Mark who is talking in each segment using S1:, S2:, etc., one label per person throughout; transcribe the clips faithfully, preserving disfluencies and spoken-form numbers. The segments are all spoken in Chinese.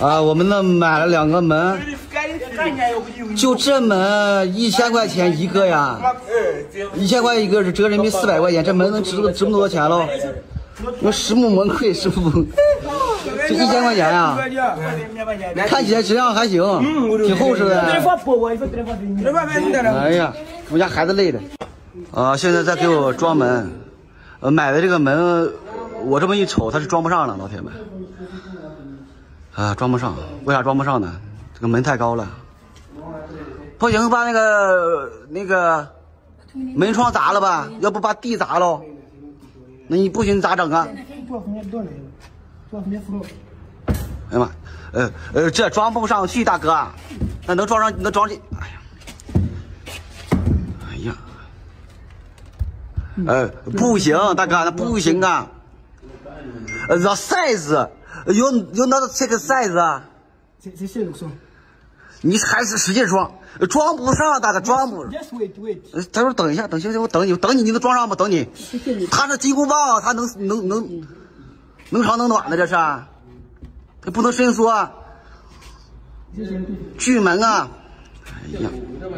S1: 啊，我们那买了两个门，就这门一千块钱一个呀，一千块一个是折人民币四百块钱，这门能值值这么多钱喽？那实木门柜，实木门，这一千块钱呀，看起来质量还行，挺厚实的。哎呀，我家孩子累的。啊，现在在给我装门，呃，买的这个门，我这么一瞅，它是装不上了，老铁们。啊，装不上，为啥装不上呢？这个门太高了。不行，把那个那个门窗砸了吧，要不把地砸了。那你不行咋整啊？哎呀妈，呃呃，这装不上去，大哥，那能装上能装进？哎呀，哎呀，呃，不行，大哥，那不行啊。呃 ，the size， you you not take size 啊？你还是使劲装，装不上，大哥，装不。他说等一下，等行行，我等你，等你，你能装上吗？等你。他是金箍棒，他能能能能长能短的，这是，他不能伸缩啊。巨门啊！哎呀，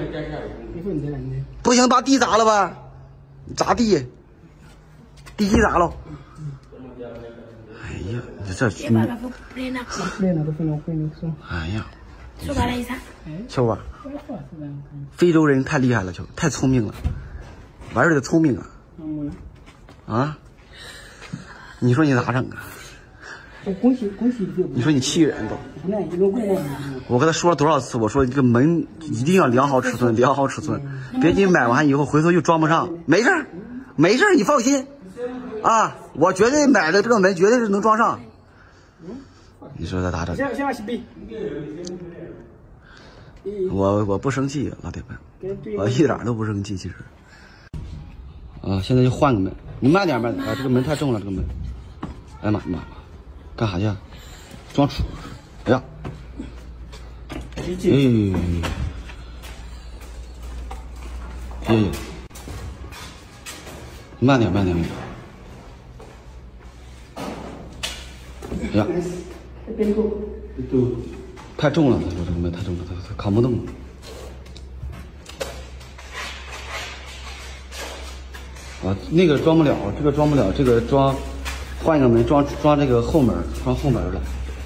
S1: 不行，把地砸了吧？砸地，地基砸了。哎呀，这这，哎呀。秋啊，非洲人太厉害了，秋太聪明了，玩儿的聪明啊，啊，你说你咋整啊？你说你气人都。我跟他说了多少次，我说这个门一定要量好尺寸，量好尺寸，别你买完以后回头又装不上。没事儿，没事儿，你放心啊，我绝对买的这个门绝对是能装上。你说他咋整？我我不生气，老铁们，我一点都不生气，其实。啊，现在就换个门，你慢点慢点啊，这个门太重了，这个门。哎呀妈妈，干啥去？装杵。哎呀，哎，哎呀，慢点慢点慢点。哎呀。太重了，我这个门太重了，它它扛不动了。啊，那个装不了，这个装不了，这个装，换一个门，装装这个后门，装后门了。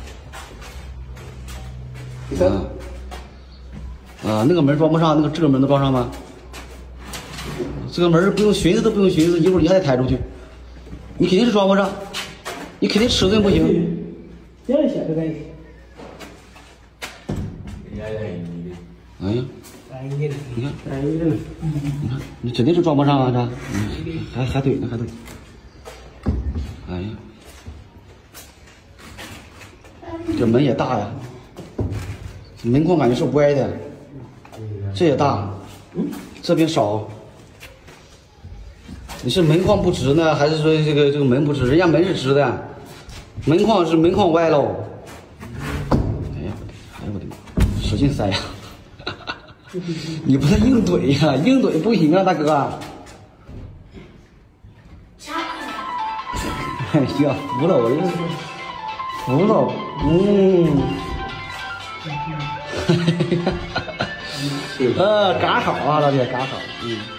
S1: 啊，啊，那个门装不上，那个这个门能装上吗？这个门不用寻思都不用寻思，一会儿你还得抬出去，你肯定是装不上，你肯定尺寸不行。哎呀，你看，你看，你肯定是装不上啊，这，嗯，还还怼呢，还怼。哎呀，这门也大呀，门框感觉是歪的，这也大，这边少。你是门框不直呢，还是说这个这个门不直？人家门是直的，门框是门框歪喽。哎呀，哎呀我的妈，使劲塞呀！你不能硬怼呀，硬怼不行啊，大哥。哎呀，服了，我这服了，嗯。呃，嘎好啊，老铁，嘎好，嗯。